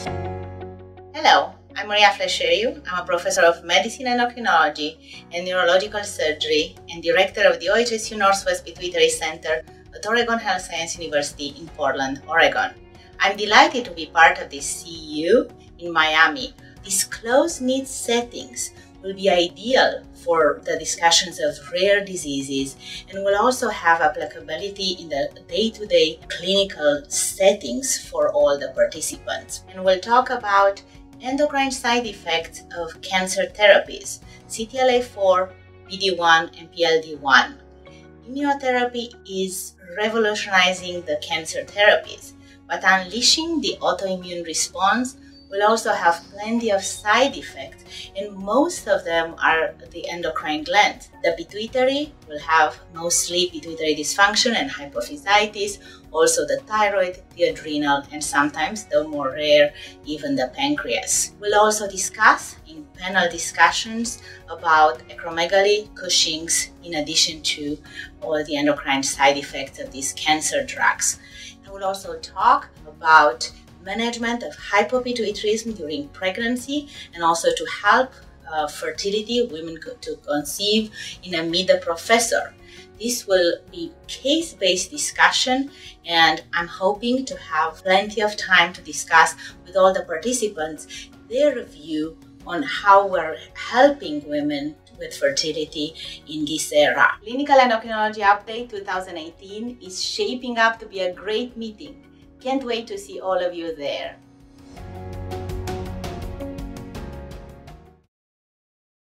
Hello, I'm Maria Fleseriu. I'm a professor of medicine endocrinology and neurological surgery and director of the OHSU Northwest Pituitary Center at Oregon Health Science University in Portland, Oregon. I'm delighted to be part of this CEU in Miami. These close-knit settings will be ideal for the discussions of rare diseases and will also have applicability in the day-to-day clinical settings for all the participants. And we'll talk about endocrine side effects of cancer therapies, CTLA-4, PD-1, and PLD-1. Immunotherapy is revolutionizing the cancer therapies, but unleashing the autoimmune response will also have plenty of side effects, and most of them are the endocrine glands. The pituitary will have mostly pituitary dysfunction and hypophysitis, also the thyroid, the adrenal, and sometimes the more rare, even the pancreas. We'll also discuss in panel discussions about acromegaly, Cushing's, in addition to all the endocrine side effects of these cancer drugs. And we'll also talk about management of hypopituitarism during pregnancy and also to help fertility, women to conceive, in a Meet the Professor. This will be case-based discussion, and I'm hoping to have plenty of time to discuss with all the participants their view on how we're helping women with fertility in this era. Clinical Endocrinology Update 2018 is shaping up to be a great meeting. Can't wait to see all of you there.